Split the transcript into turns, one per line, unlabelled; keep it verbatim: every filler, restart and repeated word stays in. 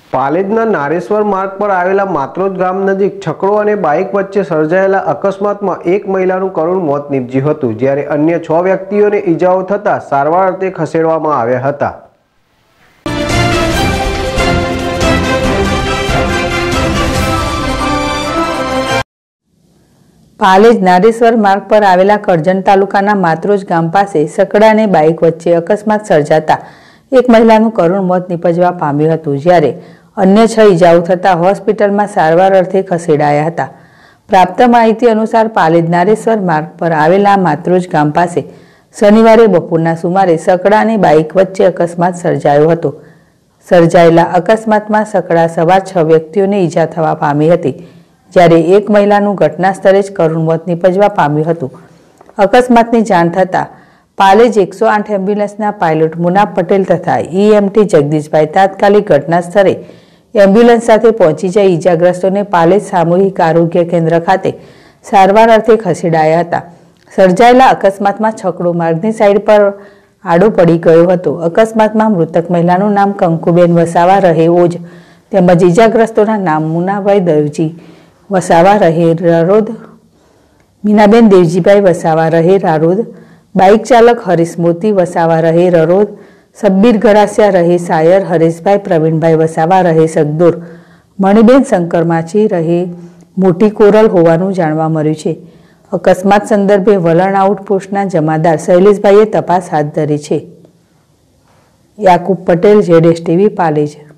પાલેજના નારેશ્વર માર્ગ પર આવેલા માત્રોજ ગામ નજીક છકડો અને બાઇક વચ્ચે સર્જાયેલા અકસ્માતમાં એક મહિલાનું કરુણ મોત નીપજ્યું હતું, જ્યારે અન્ય છ વ્યક્તિઓને ઈજાઓ થતાં સારવાર અર્થે ખસેડવામાં આવ્યા હતા.
પાલેજ નારેશ્વર માર્ગ પર આવેલા કરજણ તાલુકાના માત્રોજ ગામ પાસે છકડા અને બાઇક વચ્ચે અકસ્માત સર્જાતા એક મહિલાનું કરુણ મોત નીપજવા પામ્યું હતું, જ્યારે અન્ય છ ઈજાઓ થતાં હોસ્પિટલમાં સારવાર અર્થે ખસેડાયા હતા. પ્રાપ્ત માહિતી અનુસાર પાલેજ નારેશ્વર માર્ગ પર આવેલા માત્રોજ ગામ પાસે શનિવારે બપોરના સુમારે છકડા અને બાઇક વચ્ચે અકસ્માત સર્જાયો હતો. સર્જાયેલા અકસ્માતમાં છકડા સવાર છ વ્યક્તિઓને ઈજા થવા પામી હતી, જ્યારે એક મહિલાનું ઘટના સ્થળે જ કરુણ મોત નીપજવા પામ્યું હતું. અકસ્માતની જાણ થતાં પાલેજ એકસો આઠ એમ્બ્યુલન્સના પાયલોટ મુનાફ પટેલ તથા ઈએમટી જગદીશભાઈ તાત્કાલિક ઘટના સ્થળે એમ્બ્યુલન્સ સાથે પહોંચી જઈ ઈજાગ્રસ્તોને પાલેજ સામૂહિક આરોગ્ય કેન્દ્ર ખાતે સારવાર અર્થે ખસેડાયા હતા. સર્જાયેલા અકસ્માતમાં છકડો માર્ગની સાઈડ પર આડો પડી ગયો હતો. અકસ્માતમાં મૃતક મહિલાનું નામ કંકુબેન વસાવા રહે ઓજ તેમજ ઈજાગ્રસ્તોના નામ મુનાભાઈ દેવજી વસાવા રહે રારોદ, મીનાબેન દેવજીભાઈ વસાવા રહે રારોદ, બાઇક ચાલક હરીશ મોતી વસાવા રહે રરોદ, સબ્બીર ગરાસિયા રહે સાયર, હરેશભાઈ પ્રવીણભાઈ વસાવા રહે સગદોર, મણિબેન શંકર માછી રહે મોટી કોરલ હોવાનું જાણવા મળ્યું છે. અકસ્માત સંદર્ભે વલણ આઉટપોસ્ટના જમાદાર શૈલેષભાઈએ તપાસ હાથ ધરી છે. Yakub Patel, Z S TV, Palej.